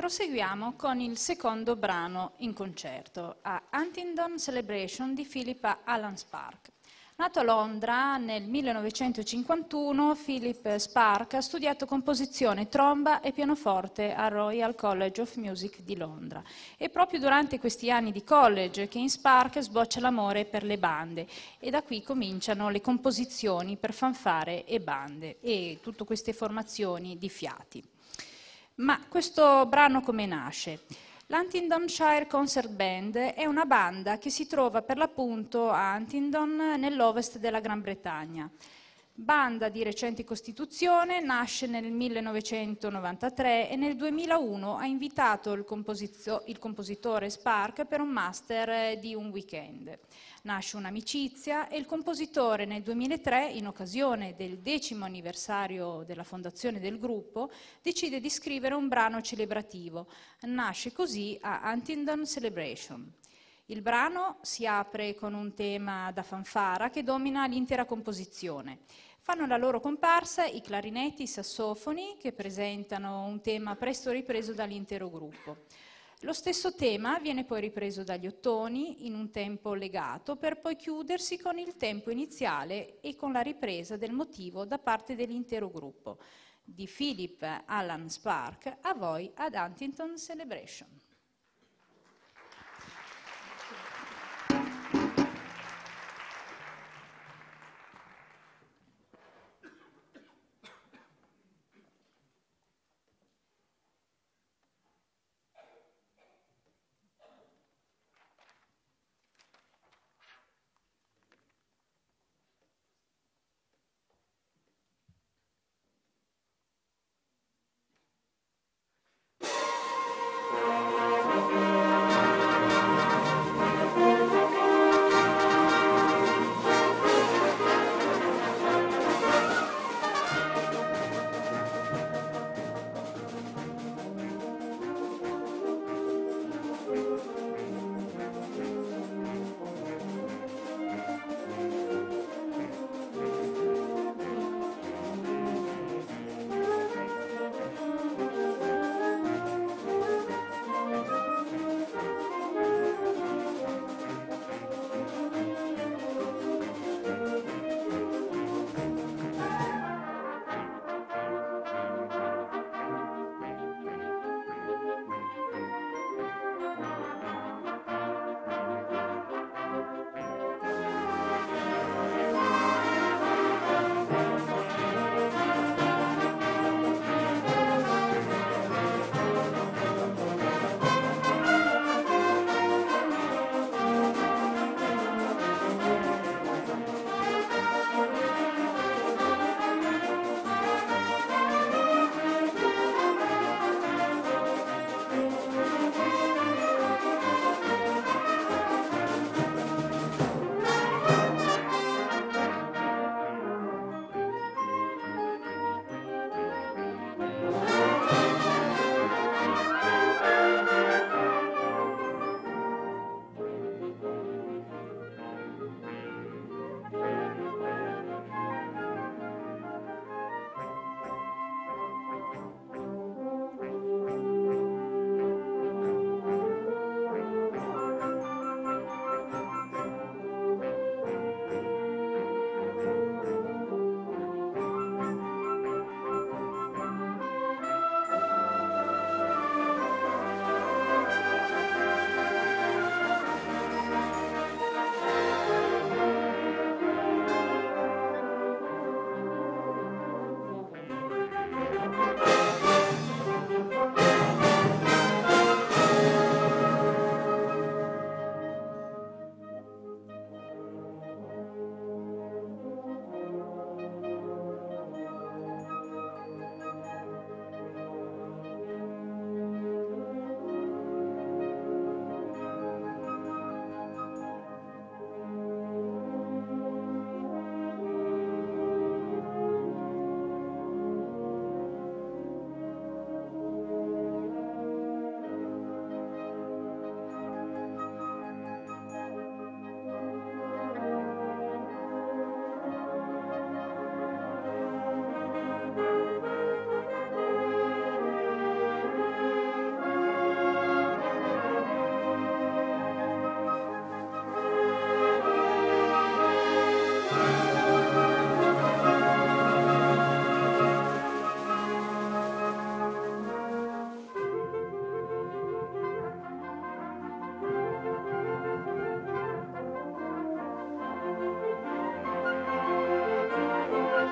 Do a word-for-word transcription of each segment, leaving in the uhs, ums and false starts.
proseguiamo con il secondo brano in concerto, a Huntingdon Celebration di Philip Alan Sparke. Nato a Londra nel millenovecentocinquantuno, Philip Sparke ha studiato composizione, tromba e pianoforte al Royal College of Music di Londra. È proprio durante questi anni di college che in Sparke sboccia l'amore per le bande e da qui cominciano le composizioni per fanfare e bande e tutte queste formazioni di fiati. Ma questo brano come nasce? L'Huntingdonshire Concert Band è una banda che si trova per l'appunto a Huntingdon, nell'ovest della Gran Bretagna. Banda di recente costituzione, nasce nel millenovecentonovantatré e nel duemilauno ha invitato il, il compositore Sparke per un master di un weekend. Nasce un'amicizia e il compositore nel duemilatré, in occasione del decimo anniversario della fondazione del gruppo, decide di scrivere un brano celebrativo. Nasce così a Huntingdon Celebration. Il brano si apre con un tema da fanfara che domina l'intera composizione. Fanno la loro comparsa i clarinetti, i sassofoni, che presentano un tema presto ripreso dall'intero gruppo. Lo stesso tema viene poi ripreso dagli ottoni in un tempo legato per poi chiudersi con il tempo iniziale e con la ripresa del motivo da parte dell'intero gruppo. Di Philip Alan Sparke a voi ad Huntingdon Celebration. Thank you.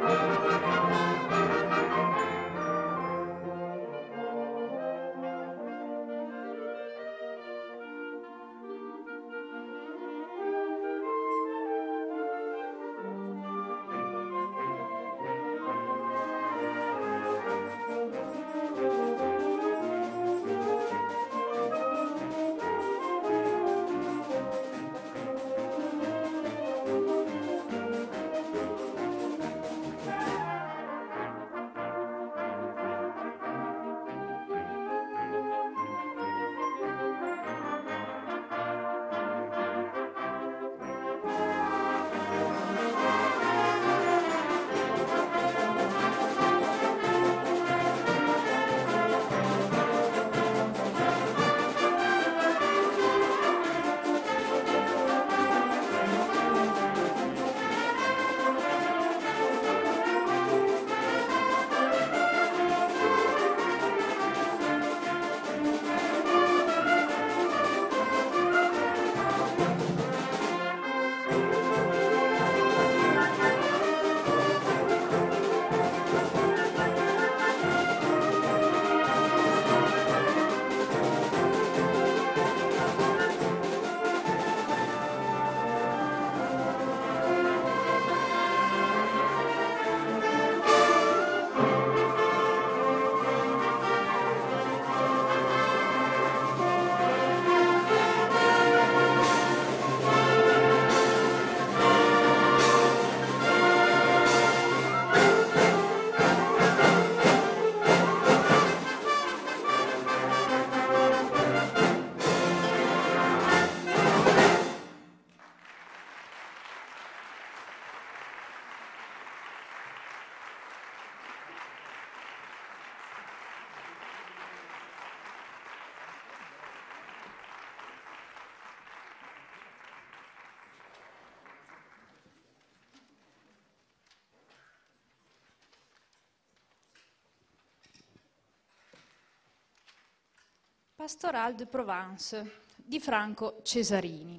Pastoral de Provence di Franco Cesarini.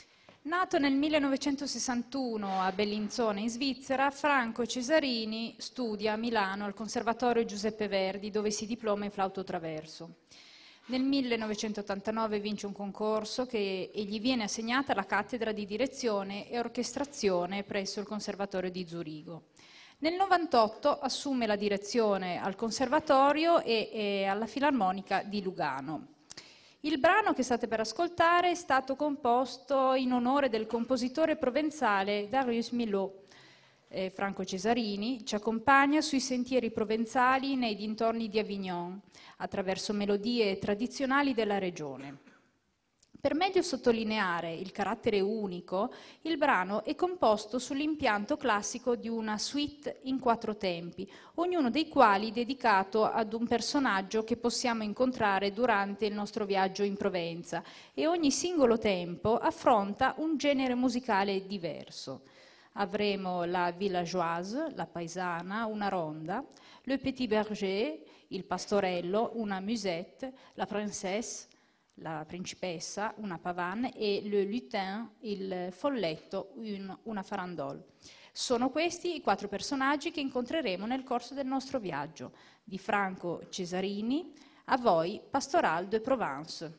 Nato nel millenovecentosessantuno a Bellinzona in Svizzera, Franco Cesarini studia a Milano al Conservatorio Giuseppe Verdi, dove si diploma in flauto traverso. Nel millenovecentottantanove vince un concorso che, e gli viene assegnata la cattedra di direzione e orchestrazione presso il Conservatorio di Zurigo. Nel novantotto assume la direzione al Conservatorio e, e alla Filarmonica di Lugano. Il brano che state per ascoltare è stato composto in onore del compositore provenzale Darius Milhaud. Eh, Franco Cesarini ci accompagna sui sentieri provenzali nei dintorni di Avignon, attraverso melodie tradizionali della regione. Per meglio sottolineare il carattere unico, il brano è composto sull'impianto classico di una suite in quattro tempi, ognuno dei quali dedicato ad un personaggio che possiamo incontrare durante il nostro viaggio in Provenza, e ogni singolo tempo affronta un genere musicale diverso. Avremo la villageoise, la paesana, una ronda, le petit berger, il pastorello, una musette, la princesse, la principessa, una pavane, e le lutin, il folletto, un, una farandole. Sono questi i quattro personaggi che incontreremo nel corso del nostro viaggio. Di Franco Cesarini, a voi Pastoral de Provence.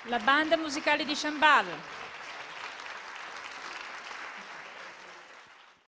La banda musicale di Chambal.